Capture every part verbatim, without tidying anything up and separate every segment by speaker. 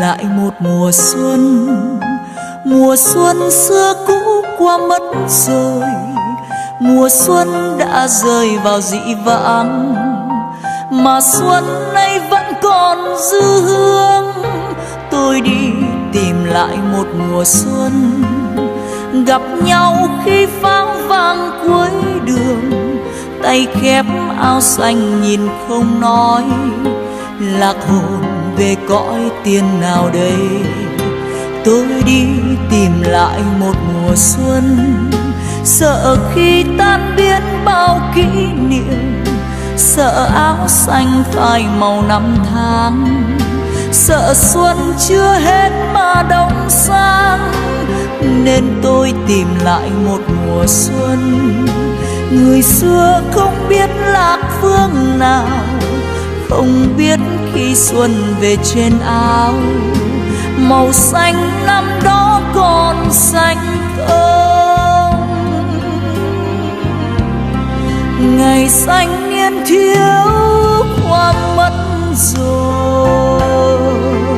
Speaker 1: lại một mùa xuân. Mùa xuân xưa cũ qua mất rồi, mùa xuân đã rơi vào dĩ vãng, mà xuân nay vẫn còn dư hương. Tôi đi tìm lại một mùa xuân, gặp nhau khi pháo vang cuối đường, tay khép áo xanh nhìn không nói, lạc hồn về cõi tiên nào đây. Tôi đi tìm lại một mùa xuân, sợ khi tan biến bao kỷ niệm, sợ áo xanh phai màu năm tháng, sợ xuân chưa hết mà đông sang, nên tôi tìm lại một mùa xuân. Người xưa không biết lạc phương nào, không biết khi xuân về trên áo, màu xanh năm đó còn xanh không. Ngày xanh niên thiếu qua mất rồi,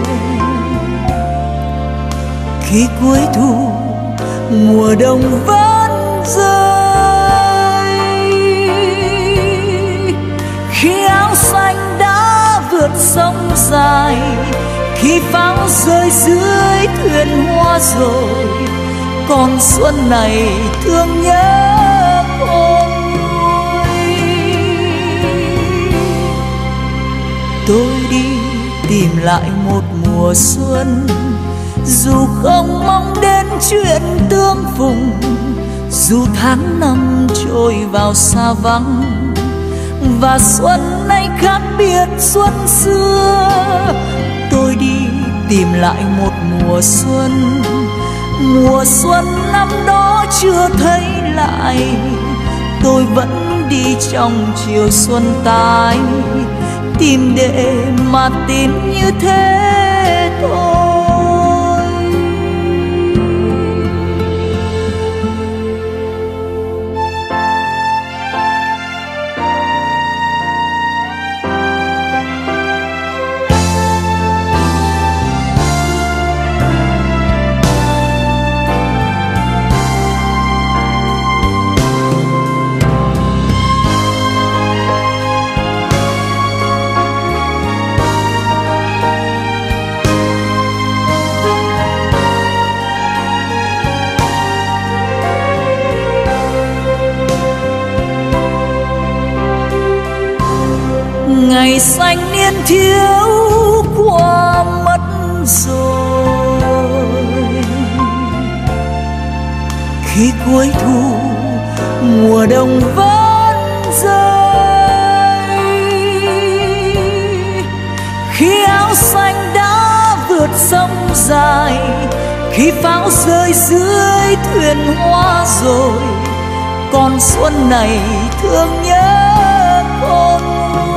Speaker 1: khi cuối thu mùa đông vẫn rơi, khi áo xanh đã vượt sông dài, khi pháo rơi dưới thuyền hoa rồi, còn xuân này thương nhớ con nuôi. Tôi đi tìm lại một mùa xuân, dù không mong đến chuyện tương phùng, dù tháng năm trôi vào xa vắng, và xuân nay khác biệt xuân xưa. Tôi đi tìm lại một mùa xuân, mùa xuân năm đó chưa thấy lại, tôi vẫn đi trong chiều xuân tái, tìm để mà tìm như thế thôi. Ngày xanh niên thiếu qua mất rồi, khi cuối thu mùa đông vẫn rơi, khi áo xanh đã vượt sông dài, khi pháo rơi dưới thuyền hoa rồi, còn xuân này thương nhớ con nuôi.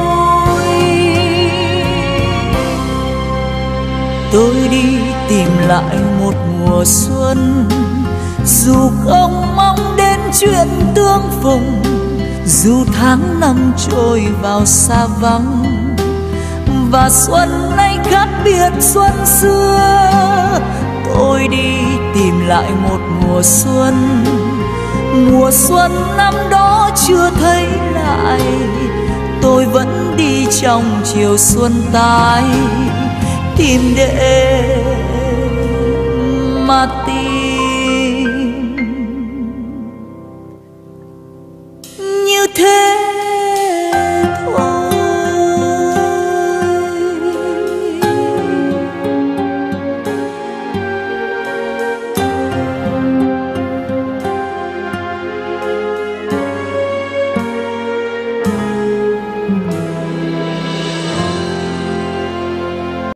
Speaker 1: Tôi đi tìm lại một mùa xuân, dù không mong đến chuyện tương phùng, dù tháng năm trôi vào xa vắng, và xuân nay khác biệt xuân xưa. Tôi đi tìm lại một mùa xuân, mùa xuân năm đó chưa thấy lại, tôi vẫn đi trong chiều xuân tái, tìm để mà tìm